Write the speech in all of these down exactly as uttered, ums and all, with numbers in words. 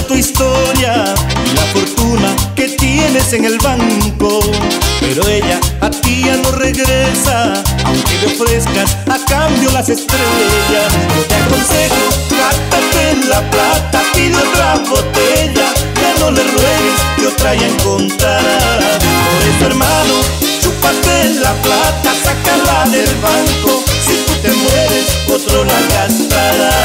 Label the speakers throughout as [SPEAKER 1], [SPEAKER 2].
[SPEAKER 1] tu historia y la fortuna que tienes en el banco, pero ella a ti ya no regresa, aunque le ofrezcas a cambio las estrellas. Yo te aconsejo, gástate la plata, pide otra botella, ya no le ruegues que otra ya encontrarás. Por eso, hermano, chúpate la plata, sácala del banco, si tú te mueres, otro la gastará.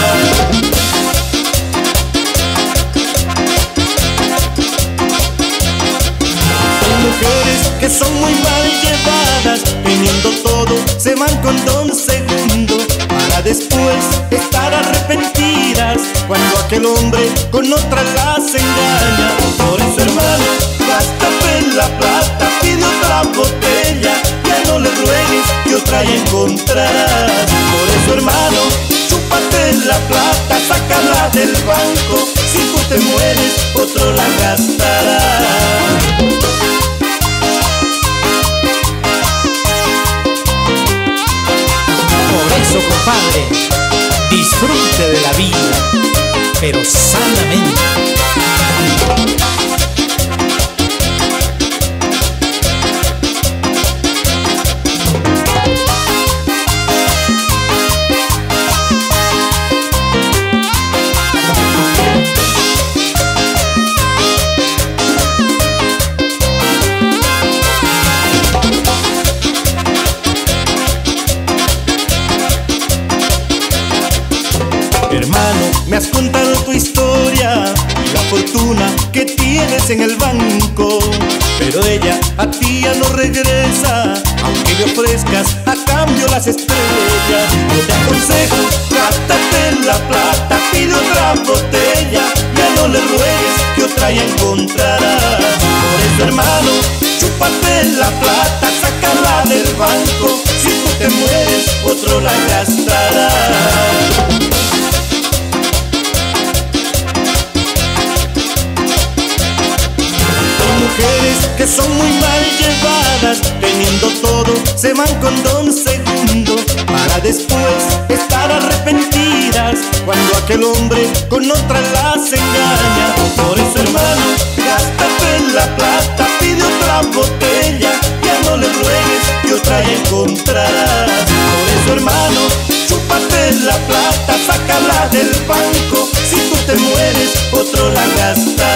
[SPEAKER 1] Mujeres que son muy mal llevadas, teniendo todo, se van con don segundo, para después estar arrepentidas, cuando aquel hombre con otra las engaña. Por eso, hermano, gástate la plata, pide otra botella, ya no le ruegues que otra ya encontrarás. Por eso, hermano, chúpate la plata, sácala del banco, si tú te mueres, otro la gastará.
[SPEAKER 2] Compadre, disfrute de la vida, pero sanamente.
[SPEAKER 1] Hermano, me has contado tu historia y la fortuna que tienes en el banco, pero ella a ti ya no regresa, aunque le ofrezcas a cambio las estrellas. Yo te aconsejo, gástate la plata, pide otra botella, ya no le ruegues que otra ya encontrarás. Por eso, hermano, chúpate la plata, sácala del banco, si tú te mueres, otro la gastará. Mujeres que son muy mal llevadas, teniendo todo, se van con don segundo, para después estar arrepentidas, cuando aquel hombre con otra las engaña. Por eso, hermano, gástate la plata, pide otra botella, ya no le ruegues que otra ya encontrarás. Por eso, hermano, chúpate la plata, sácala del banco, si tú te mueres, otro la gastará.